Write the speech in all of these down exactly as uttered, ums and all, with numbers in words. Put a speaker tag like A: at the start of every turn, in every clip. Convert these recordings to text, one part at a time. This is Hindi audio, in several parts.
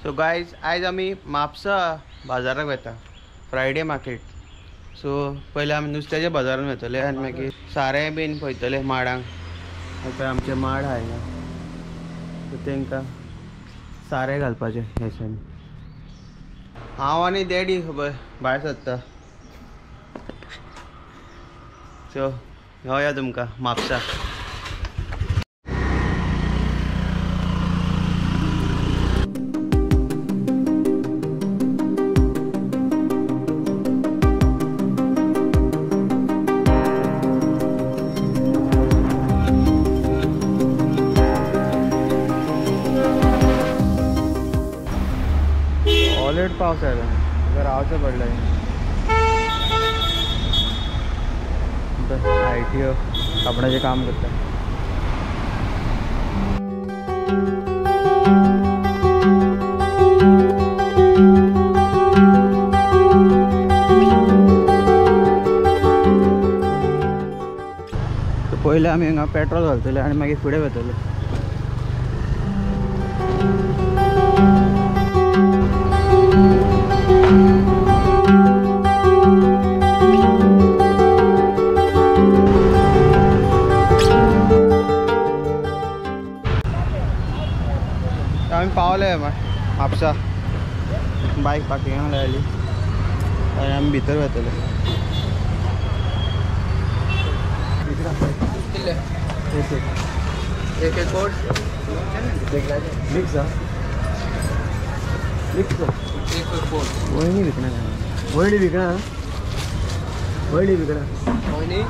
A: सो गायज आयज आमी म्हापसा बाजाराक वता, फ्रायडे मार्केट. सो पयलीं आमी नुस्त्याच्या बाजारान वतले आनी मागीर सारें बीन पळयतले माडांक. आतां आमचे माड आहा हिंगा, सो तांकां सारें घालपाचें हे दिसांनी. हांव आनी डॅडी खबर भायर सरता. सो मेळया तुमकां म्हापसा. ऑलरेडी पावस आयला, जर रावचें पडलें. आय टी ओ कापडाचें काम करता. पयलीं आमी हांगा पेट्रोल घालतले आनी मागीर फुडें वतले. आमी पावले म्हापसा. बायक पार्किंगाक लायली आनी आमी भितर वतले. एक एक कोट मिक्स मिक्स वयनी विकना वयनी विकना वयनी विकना वयनी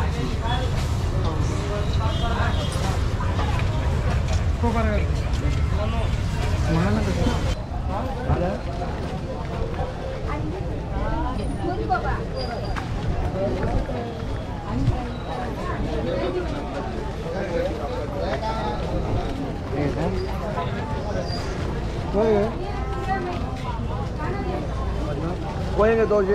A: कोई दो जी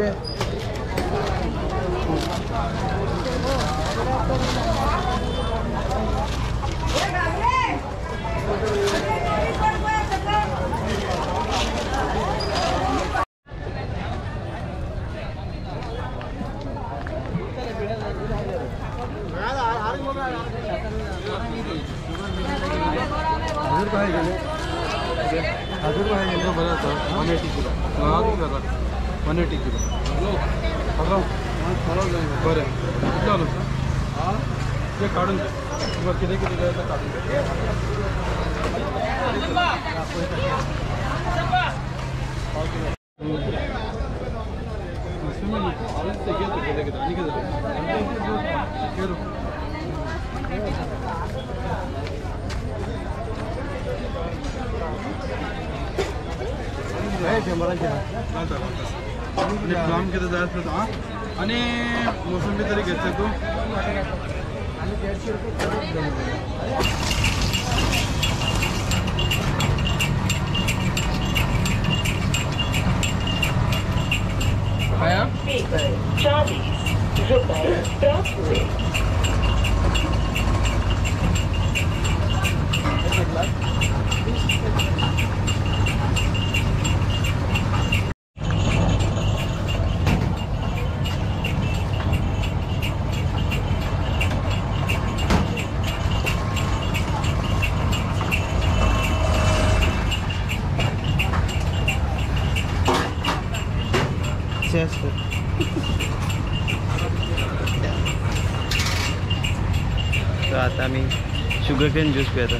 A: हजूर पाहिजे बरं होतं. One eighty kilo one eighty kilo hello बरं किती आलं ते काढून बरं किती किती द्यायचं काढून प्लाम किती जायचं होतं. हां आणि मोसंबी तरी घेतलं तू. तो आता आम्ही शुगर केन ज्यूस पियता.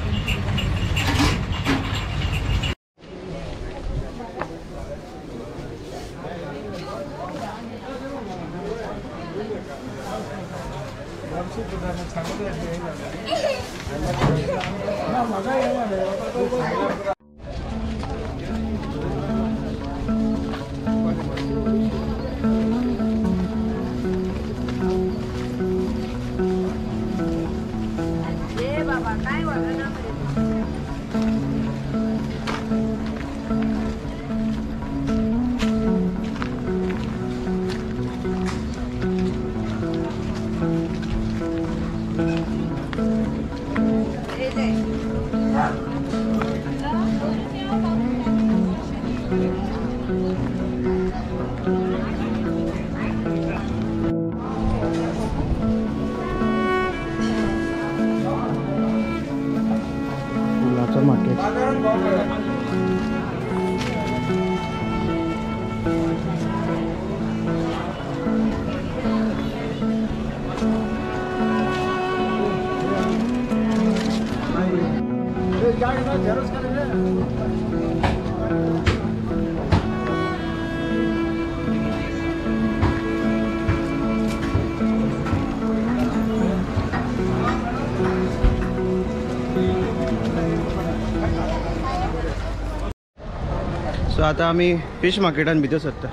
A: सो आता आम्ही फिश मार्केटान भितर सरता.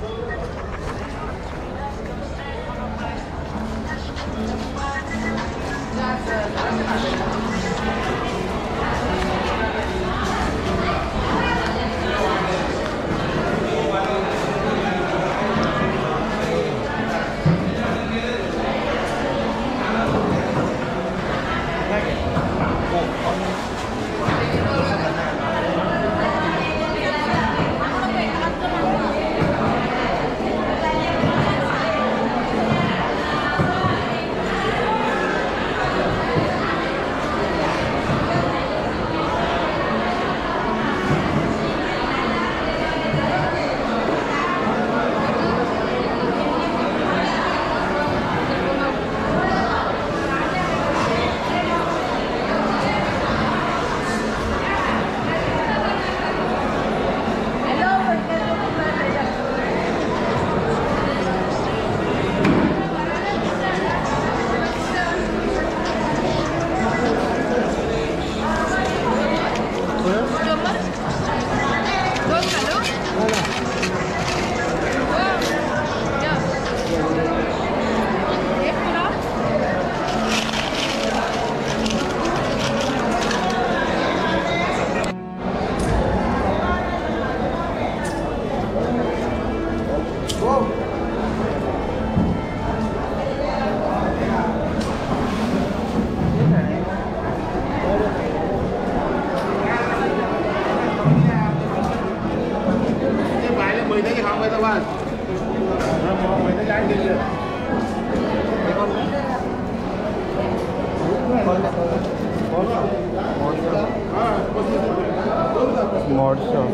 A: मोडसो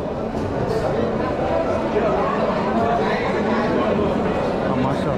A: अमासो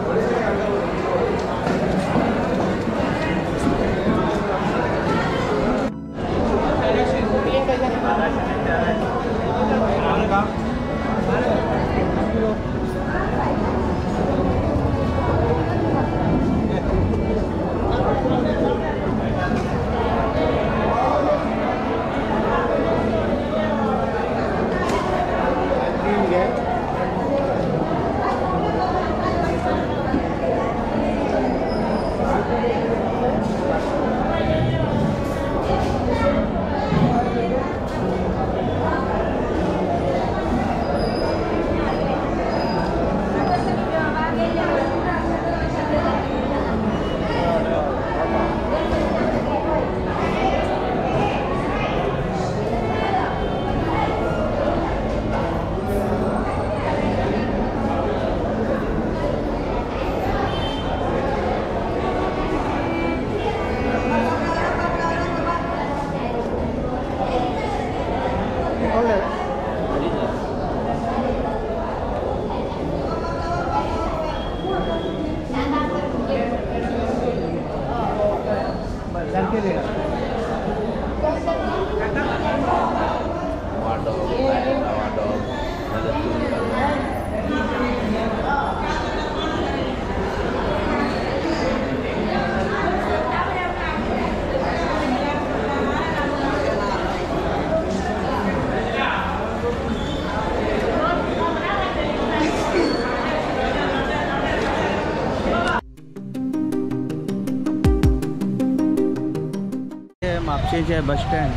A: म्हापशेंचे बस स्टँड.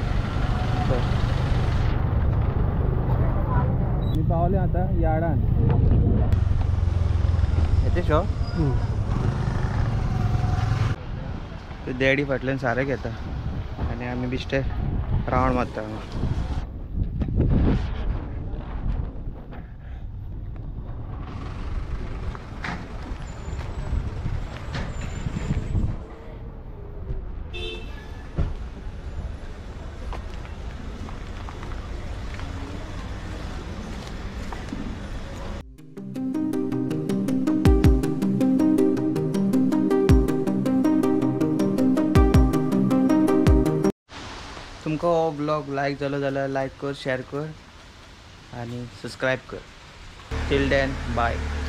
A: मी पावले आता यार्डान येते शो ते डॅडी फाटल्यान सारें घेता आनी आमी बिश्टे रावंड मारता. तुमका हो ब्लॉग लायक जालो जाल्यार लायक कर, शेअर कर आणि सबस्क्राईब कर. Till then bye.